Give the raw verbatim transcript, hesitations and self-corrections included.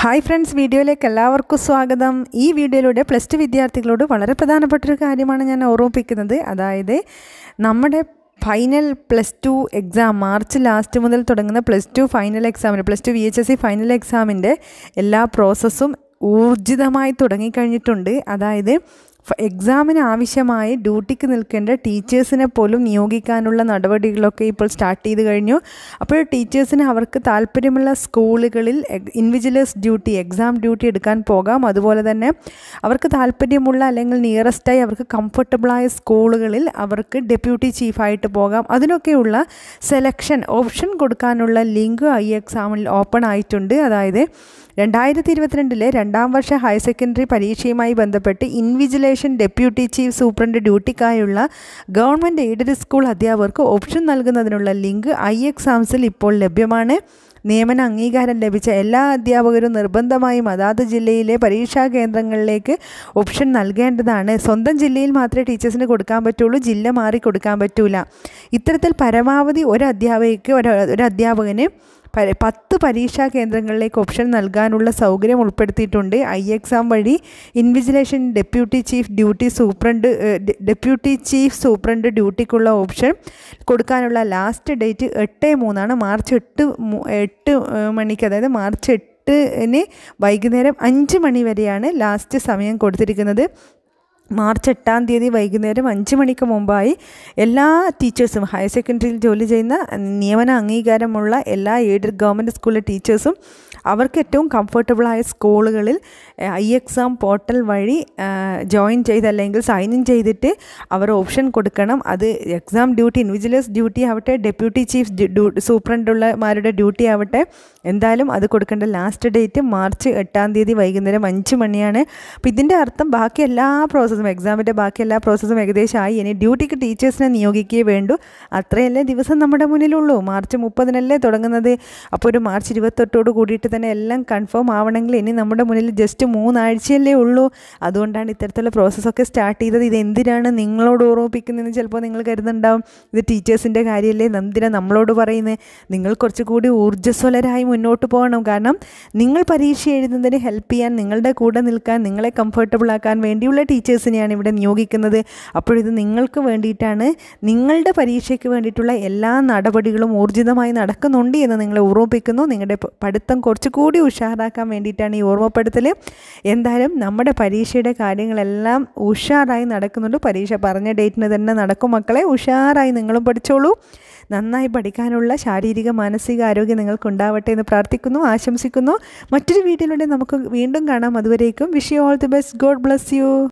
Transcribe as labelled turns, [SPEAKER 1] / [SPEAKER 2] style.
[SPEAKER 1] Hi friends, വീഡിയോയിലേക്ക് എല്ലാവർക്കും സ്വാഗതം. ഈ വീഡിയോയിലൂടെ പ്ലസ് ടു വിദ്യാർത്ഥികളോട് വളരെ പ്രധാനപ്പെട്ടൊരു കാര്യമാണ് ഞാൻ ഓർമ്മിപ്പിക്കുന്നത്. അതായത് നമ്മുടെ final plus two exam March last മുതൽ തുടങ്ങുന്ന പ്ലസ് ടു ഫൈനൽ എക്സാമിന് plus two V H S C final എക്സാമിൻ്റെ എല്ലാ പ്രോസസ്സും ഊർജിതമായി തുടങ്ങിക്കഴിഞ്ഞിട്ടുണ്ട്. അതായത് എക്സാമിന് ആവശ്യമായി ഡ്യൂട്ടിക്ക് നിൽക്കേണ്ട ടീച്ചേഴ്സിനെ പോലും നിയോഗിക്കാനുള്ള നടപടികളൊക്കെ ഇപ്പോൾ സ്റ്റാർട്ട് ചെയ്ത് കഴിഞ്ഞു. അപ്പോൾ ടീച്ചേഴ്സിന് അവർക്ക് താല്പര്യമുള്ള സ്കൂളുകളിൽ ഇൻവിജിലേഴ്സ് ഡ്യൂട്ടി എക്സാം ഡ്യൂട്ടി എടുക്കാൻ പോകാം. അതുപോലെ തന്നെ അവർക്ക് താല്പര്യമുള്ള അല്ലെങ്കിൽ നിയറസ്റ്റായി അവർക്ക് കംഫർട്ടബിളായ സ്കൂളുകളിൽ അവർക്ക് ഡെപ്യൂട്ടി ചീഫായിട്ട് പോകാം. അതിനൊക്കെയുള്ള സെലക്ഷൻ ഓപ്ഷൻ കൊടുക്കാനുള്ള ലിങ്ക് ഐ എക്സാമിൽ ഓപ്പൺ ആയിട്ടുണ്ട്. അതായത് രണ്ടായിരത്തി ഇരുപത്തിരണ്ടിലെ രണ്ടാം വർഷ ഹയർ സെക്കൻഡറി പരീക്ഷയുമായി ബന്ധപ്പെട്ട് ഇൻവിജിലേഷൻ ഡെപ്യൂട്ടി ചീഫ് സൂപ്രണ്ട് ഡ്യൂട്ടിക്കായുള്ള ഗവൺമെൻറ് എയ്ഡഡ് സ്കൂൾ അധ്യാപകർക്ക് ഓപ്ഷൻ നൽകുന്നതിനുള്ള ലിങ്ക് ഐ എക്സാംസിൽ ഇപ്പോൾ ലഭ്യമാണ്. നിയമന അംഗീകാരം ലഭിച്ച എല്ലാ അധ്യാപകരും നിർബന്ധമായും അതാത് ജില്ലയിലെ പരീക്ഷാ കേന്ദ്രങ്ങളിലേക്ക് ഓപ്ഷൻ നൽകേണ്ടതാണ്. സ്വന്തം ജില്ലയിൽ മാത്രമേ ടീച്ചേഴ്സിന് കൊടുക്കാൻ പറ്റുള്ളൂ, ജില്ല മാറി കൊടുക്കാൻ പറ്റൂല. ഇത്തരത്തിൽ പരമാവധി ഒരു അധ്യാപകയ്ക്ക് ഒരു ഒരു അധ്യാപകന് പത്ത് പരീക്ഷാ കേന്ദ്രങ്ങളിലേക്ക് ഓപ്ഷൻ നൽകാനുള്ള സൗകര്യം ഉൾപ്പെടുത്തിയിട്ടുണ്ട്. ഐ എക്സാം വഴി invigilation deputy chief duty superintendent deputy chief superintendent ഡ്യൂട്ടിക്കുള്ള ഓപ്ഷൻ കൊടുക്കാനുള്ള ലാസ്റ്റ് ഡേറ്റ് എട്ട് മൂന്നാണ്. മാർച്ച് എട്ട് എട്ട് മണിക്ക് അതായത് മാർച്ച് എട്ടിന് വൈകുന്നേരം അഞ്ച് മണി വരെയാണ് ലാസ്റ്റ് സമയം കൊടുത്തിരിക്കുന്നത്. മാർച്ച് എട്ടാം തീയതി വൈകുന്നേരം അഞ്ച് മണിക്ക് മുമ്പായി എല്ലാ ടീച്ചേഴ്സും ഹയർ സെക്കൻഡറിയിൽ ജോലി ചെയ്യുന്ന നിയമന അംഗീകാരമുള്ള എല്ലാ എയ്ഡഡ് ഗവൺമെൻറ് സ്കൂളിലെ ടീച്ചേഴ്സും അവർക്ക് ഏറ്റവും കംഫർട്ടബിളായ സ്കൂളുകളിൽ ഐ എക്സാം പോർട്ടൽ വഴി ജോയിൻ ചെയ്ത് അല്ലെങ്കിൽ സൈൻ ഇൻ ചെയ്തിട്ട് അവർ ഓപ്ഷൻ കൊടുക്കണം. അത് എക്സാം ഡ്യൂട്ടി ഇൻവിജിലേഴ്സ് ഡ്യൂട്ടി ആവട്ടെ, ഡെപ്യൂട്ടി ചീഫ് സൂപ്രണ്ടുള്ളമാരുടെ ഡ്യൂട്ടി ആവട്ടെ, എന്തായാലും അത് കൊടുക്കേണ്ട ലാസ്റ്റ് ഡേറ്റ് മാർച്ച് എട്ടാം തീയതി വൈകുന്നേരം അഞ്ച് മണിയാണ്. അപ്പോൾ ഇതിൻ്റെ അർത്ഥം ബാക്കി എല്ലാ പ്രോസസ്സും എക്സാമിൻ്റെ ബാക്കി എല്ലാ പ്രോസസ്സും ഏകദേശമായി. ഇനി ഡ്യൂട്ടിക്ക് ടീച്ചേഴ്സിനെ നിയോഗിക്കുകയേ വേണ്ടൂ. അത്രയല്ലേ ദിവസം നമ്മുടെ മുന്നിലുള്ളൂ. മാർച്ച് മുപ്പതിനല്ലേ തുടങ്ങുന്നത്. അപ്പോൾ ഒരു മാർച്ച് ഇരുപത്തെട്ടോട് കൂടിയിട്ട് തന്നെ എല്ലാം കൺഫേം ആവണമെങ്കിൽ ഇനി നമ്മുടെ മുന്നിൽ ജസ്റ്റ് മൂന്നാഴ്ചയല്ലേ ഉള്ളൂ. അതുകൊണ്ടാണ് ഇത്തരത്തിലുള്ള പ്രോസസ്സൊക്കെ സ്റ്റാർട്ട് ചെയ്തത്. ഇത് എന്തിനാണ് നിങ്ങളോട് ഓർമ്മിപ്പിക്കുന്നതെന്ന് ചിലപ്പോൾ നിങ്ങൾ കരുതുന്നുണ്ടാവും. ഇത് ടീച്ചേഴ്സിൻ്റെ കാര്യമല്ലേ, എന്തിനാണ് നമ്മളോട് പറയുന്നത്? നിങ്ങൾ കുറച്ചുകൂടി ഊർജ്ജസ്വലരായി മുന്നോട്ട് പോകണം. കാരണം നിങ്ങൾ പരീക്ഷ എഴുതുന്നതിന് ഹെൽപ്പ് ചെയ്യാൻ, നിങ്ങളുടെ കൂടെ നിൽക്കാൻ, നിങ്ങളെ കംഫർട്ടബിൾ ആക്കാൻ വേണ്ടിയുള്ള ടീച്ചേഴ്സിനെയാണ് ഇവിടെ നിയോഗിക്കുന്നത്. അപ്പോഴിത് നിങ്ങൾക്ക് വേണ്ടിയിട്ടാണ്. നിങ്ങളുടെ പരീക്ഷയ്ക്ക് വേണ്ടിയിട്ടുള്ള എല്ലാ നടപടികളും ഊർജിതമായി നടക്കുന്നുണ്ട് എന്ന് നിങ്ങളെ ഓർമ്മിപ്പിക്കുന്നു. നിങ്ങളുടെ പഠിത്തം കുറച്ചുകൂടി ഉഷാറാക്കാൻ വേണ്ടിയിട്ടാണ് ഈ ഓർമ്മപ്പെടുത്തൽ. എന്തായാലും നമ്മുടെ പരീക്ഷയുടെ കാര്യങ്ങളെല്ലാം ഉഷാറായി നടക്കുന്നുണ്ട്. പരീക്ഷ പറഞ്ഞ ഡേറ്റിന് തന്നെ നടക്കും മക്കളെ. ഉഷാറായി നിങ്ങളും പഠിച്ചോളൂ. നന്നായി പഠിക്കാനുള്ള ശാരീരിക മാനസിക ആരോഗ്യം നിങ്ങൾക്കുണ്ടാവട്ടെ എന്ന് പ്രാർത്ഥിക്കുന്നു, ആശംസിക്കുന്നു. മറ്റൊരു വീഡിയോയിലൂടെ നമുക്ക് വീണ്ടും കാണാം. അതുവരേക്കും wish you all the best. God bless U.